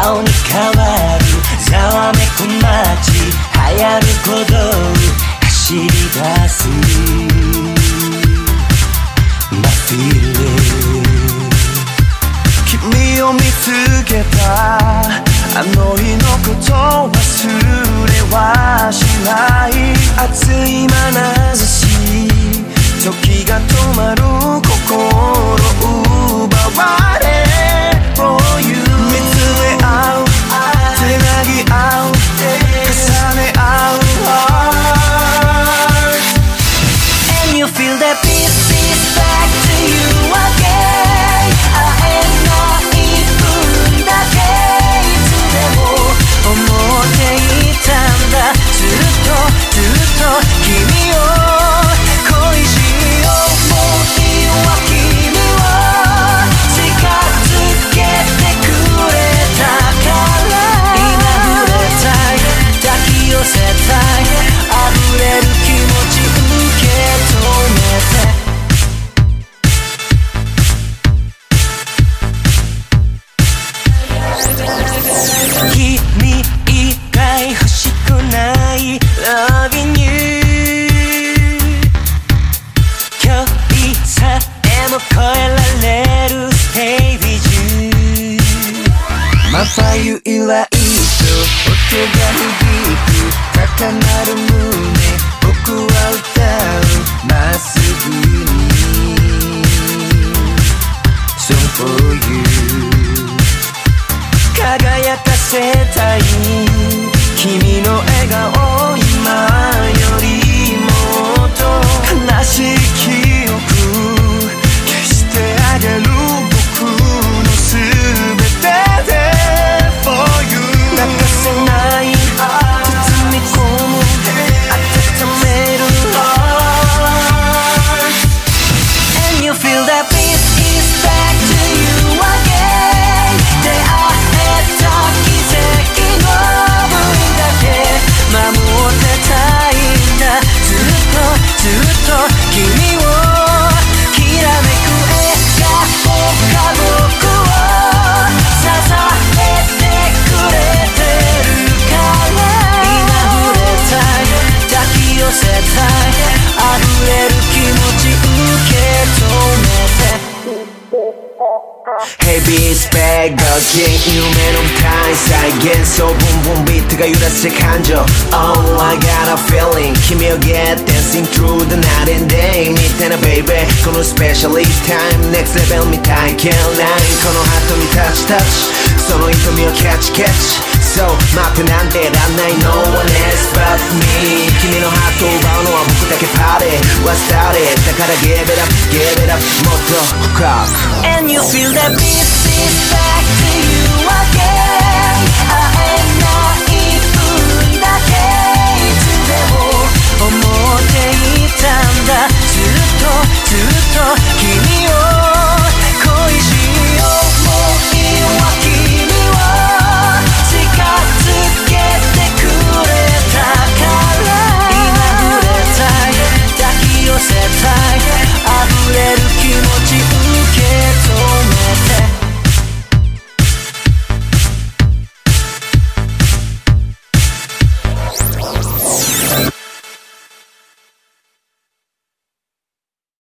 青に変わるざわめく街、流行る鼓動走り出す My feeling 君を見つけたあの日のこと忘れはしない。熱い眼差し時が止まる心奪われ For you 見つめ合う手なぎ合う重ね合う And you feel that pieces back to you again 会えない分だけいつでも思っていたんだ。ずっと君を恋しい想いは君を近づけてくれたから今触れたい抱き寄せたい溢れる気持ち受け止めて君以外欲しくない Loving you 距離さえも越えられる Stay with you まばゆいライト音が響く高鳴る胸僕は歌うまっすぐに So for you 輝かせたい君の笑顔今よりもっと悲しい記憶消してあげる僕のすべてで For you 泣かせない包み込む温める And you feel that peace is back to you again 出会えた奇跡の分だけ守ってたいんだ。ずっと君をきらめく笑顔が僕を支えてくれてるから今触れたい抱き寄せたい溢れる気持ち受け止めて Hey beats bad girl king 夢の舞台再現そう Boom boom ビートが揺らせ感情 Oh I got a feeling 君を get dancing through the night and day みたいな baby この specially time next level みたい can't lie このハートにタッチタッチその瞳をキャッチキャッチ So 待ってなんてらんない No one else but me 君のハートを奪うのは僕だけパーティー What's started だから give it up give it up もっと深く And you feel that peace is back to you again